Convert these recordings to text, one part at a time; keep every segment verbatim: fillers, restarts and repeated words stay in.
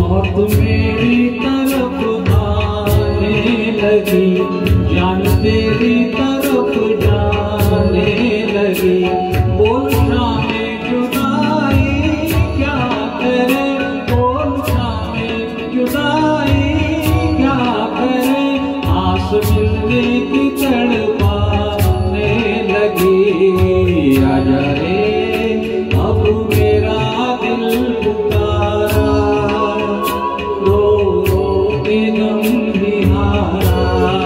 मौत मेरी तरफ आने लगी, जान तेरी तरफ जाने लगी। बोल शामे जुदाई क्या करे, बोल शामे जुदाई क्या करे। आस मिलने की तड़पाने लगी। आजा रे अब मेरा दिल पुकारा, रो रो के गंभीरा।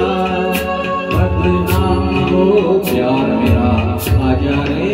बदनाम हो प्यार मेरा, आजा रे।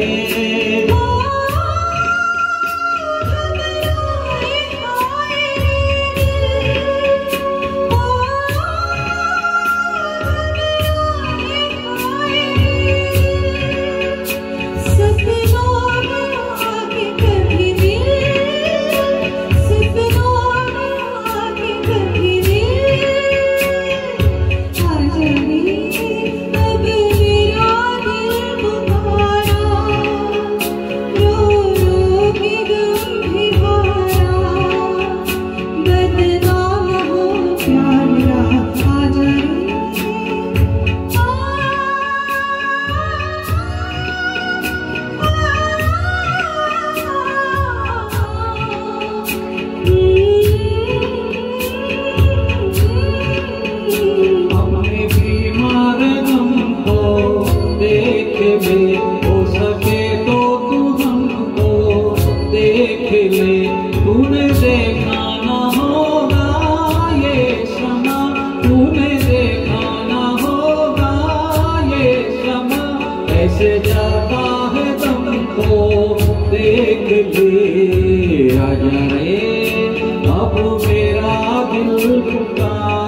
हो सके तो तू हमको देख ले, तूने देखा न होगा ये समा, तूने देखा न होगा ये समा। ऐसे जाता है तुमको देख ले। आजा रे अब मेरा दिल पुकार।